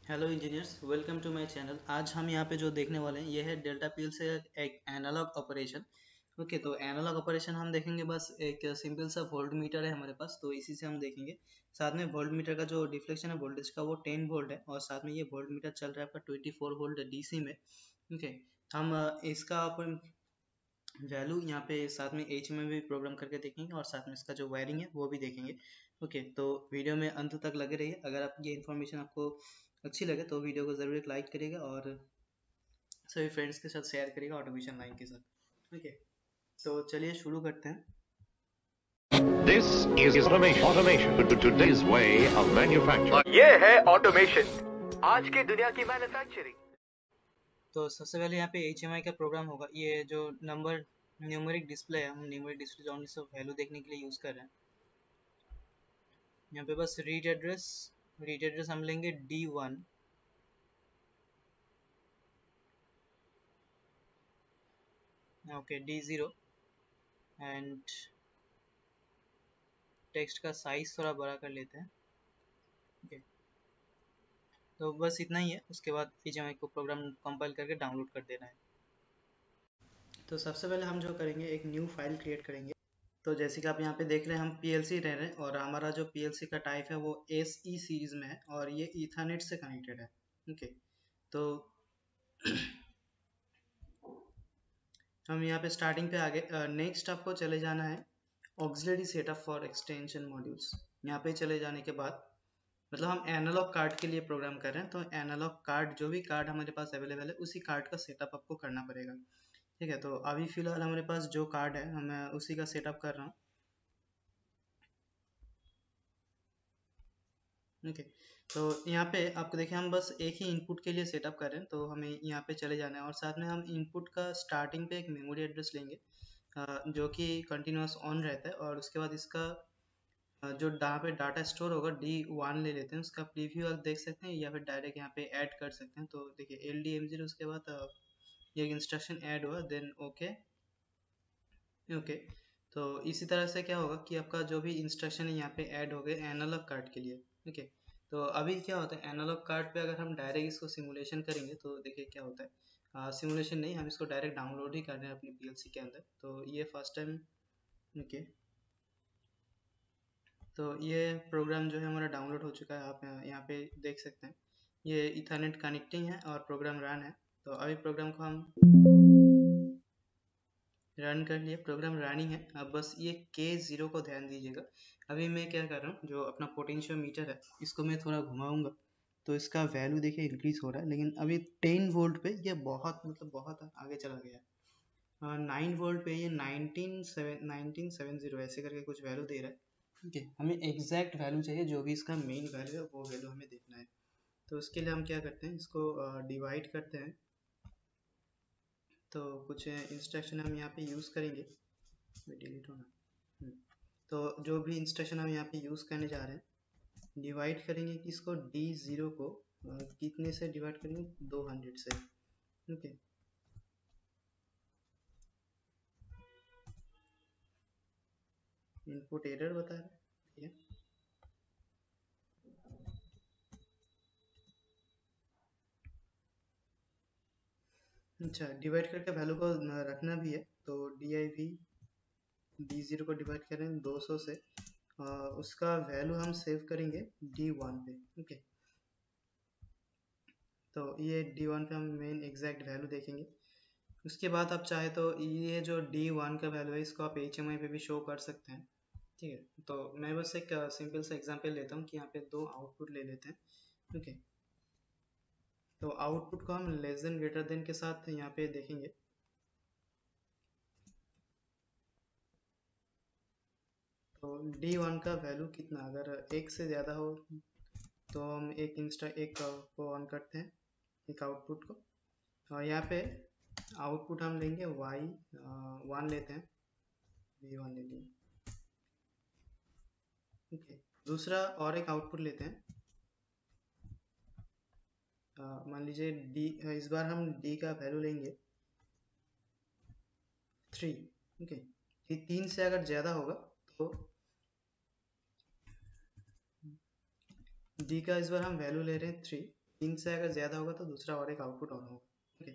Hello engineers, welcome to my channel. आज हम यहाँ पे जो देखने वाले हैं ये है डेल्टा पीएल से एक एनालॉग ऑपरेशन। ओके, तो एनालॉग ऑपरेशन हम देखेंगे। बस एक सिंपल सा वोल्ट मीटर है हमारे पास, तो इसी से हम देखेंगे। साथ में वोल्ट मीटर का जो डिफ्लेक्शन है वोल्टेज का वो 10 वोल्ट है, और साथ में ये वोल्ट मीटर चल रहा है आपका 24 वोल्ट डीसी में। ओके, हम इसका अपन वैल्यू यहाँ पे साथ में एच में भी प्रोग्राम करके देखेंगे, और साथ में इसका जो वायरिंग है वो भी देखेंगे। ओके, तो वीडियो में अंत तक लगे रहिए। अगर आप ये इन्फॉर्मेशन आपको अच्छी लगे तो वीडियो को ज़रूर एक लाइक करिएगा और सभी फ्रेंड्स के साथ शेयर करिएगा ऑटोमेशन लाइन के साथ। ओके, तो चलिए शुरू करते हैं। This is automation to today's way of manufacturing. ये है ऑटोमेशन, आज की दुनिया की मैन्युफैक्चरिंग। तो सबसे पहले यहाँ पे HMI का प्रोग्राम होगा। ये जो न्यूमेरिक डिस्प्ले है, हम न्यूमेरिक डिस्प्ले ऑनली से वैल्यू देखने के लिए यूज़ कर रहे हैं। यहाँ पे बस रीड एड्रेस हम लेंगे D1। Okay, D0 and text का साइज थोड़ा बड़ा कर लेते हैं। ओके, तो बस इतना ही है। उसके बाद HMI को प्रोग्राम कंपाइल करके डाउनलोड कर देना है। तो सबसे पहले हम जो करेंगे, एक न्यू फाइल क्रिएट करेंगे। तो जैसे कि आप यहाँ पे देख रहे हैं, हम PLC रह रहे हैं और हमारा जो PLC का टाइप है वो SE सीरीज में है और ये ईथरनेट से कनेक्टेड है। ओके, तो हम यहाँ पे स्टार्टिंग पे आगे नेक्स्ट आपको चले जाना है auxiliary setup for extension modules. यहाँ पे चले जाने के बाद मतलब हम एनालॉग कार्ड के लिए प्रोग्राम कर रहे हैं, तो एनालॉग कार्ड जो भी कार्ड हमारे पास अवेलेबल है उसी कार्ड का सेटअप आपको करना पड़ेगा। ठीक है, तो अभी फिलहाल हमारे पास जो कार्ड है मैं उसी का सेटअप कर रहा हूँ। ओके, तो यहाँ पे आपको देखिए हम बस एक ही इनपुट के लिए सेटअप कर रहे हैं, तो हमें यहाँ पे चले जाना है और साथ में हम इनपुट का स्टार्टिंग पे एक मेमोरी एड्रेस लेंगे जो कि कंटिन्यूस ऑन रहता है, और उसके बाद इसका जो जहाँ पे डाटा स्टोर होगा D1 ले लेते हैं। उसका प्रीव्यू आप देख सकते हैं या फिर डायरेक्ट यहाँ पे ऐड कर सकते हैं। तो देखिए LDM0, उसके बाद ये इंस्ट्रक्शन ऐड हुआ, देन ओके। ओके, तो इसी तरह से क्या होगा कि आपका जो भी इंस्ट्रक्शन है यहाँ पे ऐड हो गए एनालॉग कार्ड के लिए। ओके, तो अभी क्या होता है एनालॉग कार्ड पे अगर हम डायरेक्ट इसको सिमुलेशन करेंगे तो देखिए क्या होता है। सिमुलेशन नहीं, हम इसको डायरेक्ट डाउनलोड ही कर रहे हैं अपनी PLC के अंदर। तो ये फर्स्ट टाइम। ओके, तो ये प्रोग्राम जो है हमारा डाउनलोड हो चुका है। आप यहाँ पे देख सकते हैं ये इथरनेट कनेक्टिंग है और प्रोग्राम रन है। तो अभी प्रोग्राम को हम रन कर लिए, प्रोग्राम रनिंग है। अब बस ये K0 को ध्यान दीजिएगा। अभी मैं क्या कर रहा हूँ, जो अपना पोटेंशियोमीटर है इसको मैं थोड़ा घुमाऊंगा तो इसका वैल्यू देखिए इंक्रीज हो रहा है, लेकिन अभी 10 वोल्ट पे ये बहुत बहुत आगे चला गया है। 9 वोल्ट पे ये 1970 ऐसे करके कुछ वैल्यू दे रहा है। ठीक है, हमें एग्जैक्ट वैल्यू चाहिए, जो भी इसका मेन वैल्यू है वो वैल्यू हमें देखना है। तो उसके लिए हम क्या करते हैं, इसको डिवाइड करते हैं। तो कुछ इंस्ट्रक्शन हम यहाँ पे यूज़ करेंगे। डिलीट होना। तो जो भी इंस्ट्रक्शन हम यहाँ पे यूज़ करने जा रहे हैं, डिवाइड करेंगे कि इसको D0 को कितने से डिवाइड करेंगे, 200 से। ओके, इनपुट एरर बता रहा है। ठीक है, अच्छा, डिवाइड करके वैल्यू को रखना भी है। तो D0 को डिवाइड करें 200 से, उसका वैल्यू हम सेव करेंगे D1 पे। ओके, तो ये D1 पे हम मेन एग्जैक्ट वैल्यू देखेंगे। उसके बाद आप चाहे तो ये जो D1 का वैल्यू है इसको आप HMI पे भी शो कर सकते हैं। ठीक है, तो मैं बस एक सिंपल सा एग्जांपल लेता हूँ कि यहाँ पे दो आउटपुट ले लेते हैं। ओके, तो आउटपुट को हम लेस देन ग्रेटर देन के साथ यहाँ पे देखेंगे। तो D1 का वैल्यू कितना, अगर एक से ज़्यादा हो तो हम एक को ऑन करते हैं, एक आउटपुट को। और यहाँ पे आउटपुट हम लेंगे Y1 लेते हैं, V1 ले लिए। ओके, दूसरा और एक आउटपुट लेते हैं। मान लीजिए D, इस बार हम D का वैल्यू लेंगे 3। ओके, ये 3 से अगर ज़्यादा होगा तो D का इस बार हम वैल्यू ले रहे हैं 3। 3 से अगर ज़्यादा होगा तो दूसरा और एक आउटपुट ऑन होगा। ठीक है,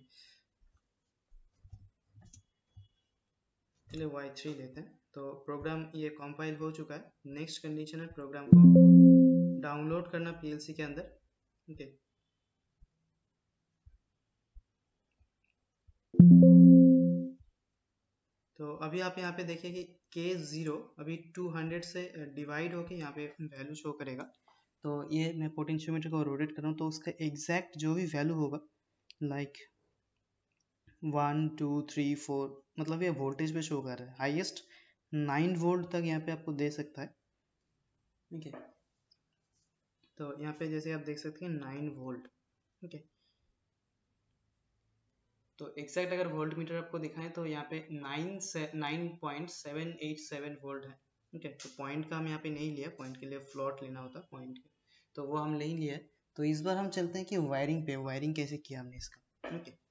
चलिए y3 लेते हैं। तो प्रोग्राम ये कंपाइल हो चुका है। नेक्स्ट कंडीशन है प्रोग्राम को डाउनलोड करना पीएलसी के अंदर। ठीक है, तो अभी आप यहाँ पे देखिए कि K0 अभी 200 से डिवाइड होके यहाँ पे वैल्यू शो करेगा। तो ये मैं पोटेंशियोमीटर को रोटेट कर रहा हूँ, तो उसका एग्जैक्ट जो भी वैल्यू होगा लाइक 1 2 3 4, मतलब ये वोल्टेज पे शो कर रहा है। हाईएस्ट 9 वोल्ट तक यहाँ पे आपको दे सकता है। ठीक है, तो यहाँ पे जैसे आप देख सकते हैं 9 वोल्ट। ठीक है, तो एग्जैक्ट अगर वोल्ट मीटर आपको दिखाएं तो यहाँ पे 9.787 वोल्ट है। ठीक है, तो पॉइंट का हम यहाँ पे नहीं लिया, पॉइंट के लिए फ्लॉट लेना होता पॉइंट के, तो वो हम नहीं लिया है। तो इस बार हम चलते हैं कि वायरिंग पे, वायरिंग कैसे किया हमने इसका। ठीक है,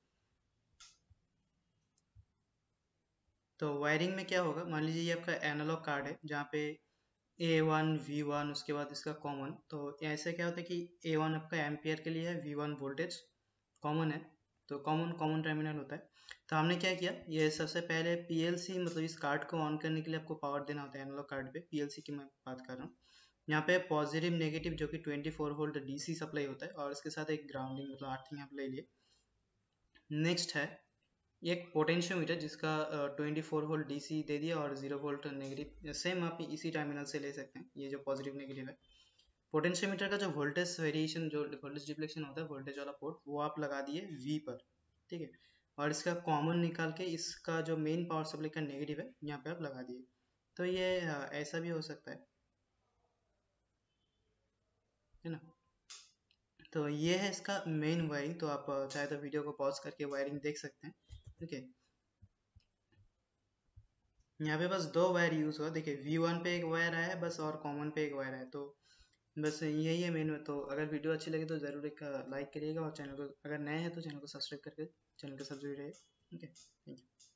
तो वायरिंग में क्या होगा, मान लीजिए ये आपका एनालॉग कार्ड है जहाँ पे A1 V1 उसके बाद इसका कॉमन। तो ऐसे क्या होता है कि A1 आपका एम्पियर के लिए है, V1 वोल्टेज कॉमन है, तो कॉमन कॉमन टर्मिनल होता है। तो हमने क्या किया, ये सबसे पहले पीएलसी मतलब इस कार्ड को ऑन करने के लिए आपको पावर देना होता है एनालॉग कार्ड पे, पीएलसी की मैं बात कर रहा हूँ। यहाँ पे पॉजिटिव नेगेटिव जो कि 24 वोल्ट डीसी सप्लाई होता है और इसके साथ एक ग्राउंडिंग मतलब अर्थिंग आप ले लिए। नेक्स्ट है एक पोटेंशियोमीटर जिसका 24 वोल्ट डीसी दे दिया और 0 वोल्ट नेगेटिव, सेम आप इसी टर्मिनल से ले सकते हैं, ये जो पॉजिटिव नेगेटिव है। पोटेंशियोमीटर का जो वोल्टेज वेरिएशन, जो वोल्टेज डिफ्लेक्शन होता है वोल्टेज वाला पोर्ट, वो आप लगा दिए V पर। ठीक है, और इसका कॉमन निकाल के इसका जो मेन पावर सप्लाई का नेगेटिव है यहाँ पे आप लगा दिए। तो ये ऐसा भी हो सकता है ना। तो ये है इसका मेन वायरिंग। तो आप चाहे तो वीडियो को पॉज करके वायरिंग देख सकते हैं। ठीक है, यहाँ पे बस 2 वायर यूज हुआ, देखिए V1 पे एक वायर आया है बस और कॉमन पे एक वायर है, तो बस यही है मेन। तो अगर वीडियो अच्छी लगे तो ज़रूर एक लाइक करिएगा और चैनल को, अगर नए हैं तो चैनल को सब्सक्राइब करके चैनल के साथ जुड़े रहिए। ठीक है, थैंक यू।